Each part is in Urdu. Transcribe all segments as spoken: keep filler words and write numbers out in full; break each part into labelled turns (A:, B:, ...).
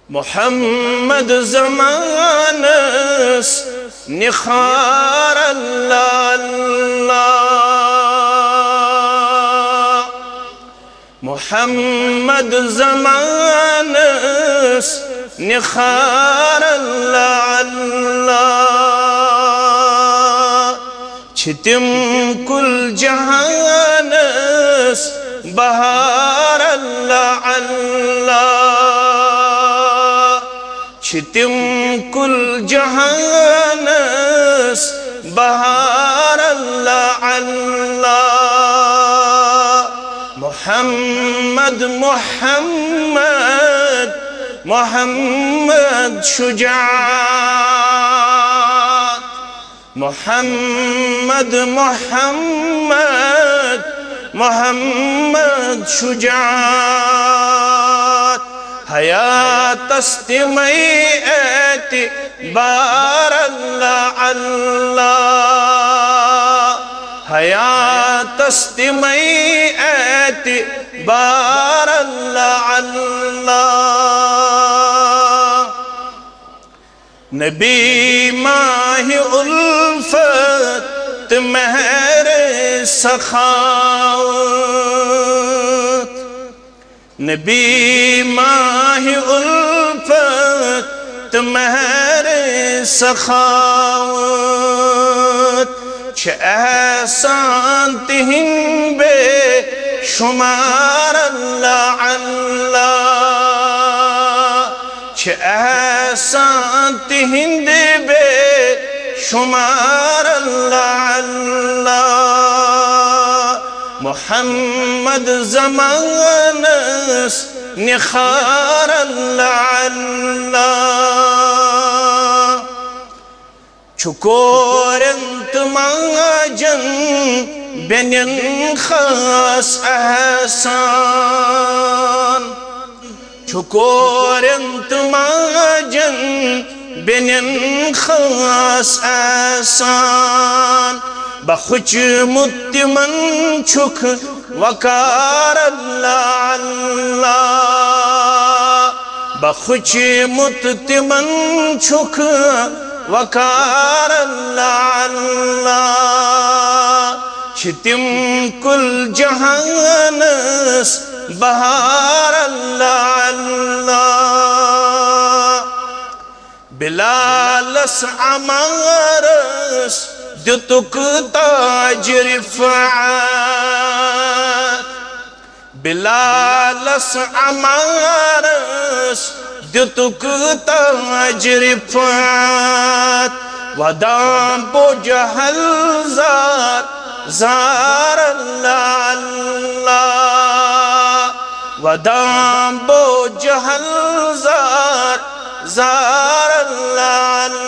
A: محمد زمانس نخار الله الله محمد زمانس نخار الله الله چھتم کل جہانس بہار اللہ اللہ چھتم کل جہانس بہار اللہ اللہ محمد محمد محمد شجاعت محمد محمد محمد شجاعت حیات استمعی اعتبار اللہ اللہ حیات استمعی اعتبار اللہ اللہ نبی ماہ الفت مہر سخاوت نبی ماہ الفت مہر سخاوت چھ احسان تہن بے شمار اللہ اللہ چھ احسان تہن بے شمار اللہ اللہ محمد زمانس نخار اللہ اللہ چکور انتماجن بینن خاص احسان چکور انتماجن بینن خاص احسان بخچ متمن چھک وقار اللہ اللہ بخچ متمن چھک وقار اللہ اللہ چھتم کل جہانس بہار اللہ اللہ بلالس عمارس دتک تاج رفعت بلالس عمارس دتک تاج رفعت ودام بو جہل زار زار اللہ اللہ ودام بو جہل زار زار اللہ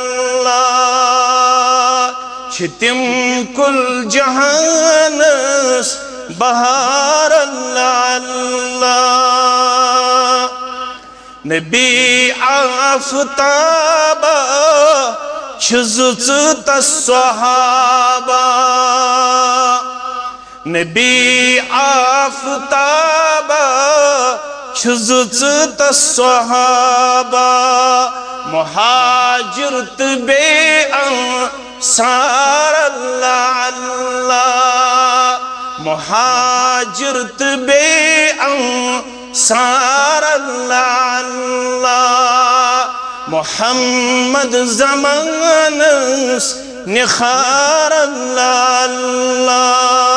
A: اللہ چھتم کل جہانس بہار اللہ اللہ نبی آفتابہ چھزت تصحابہ نبی آفتابہ چھزت تصحابہ مہاجرت بے انصار اللہ اللہ مہاجرت بے انصار اللہ اللہ محمد زمانس نخار اللہ اللہ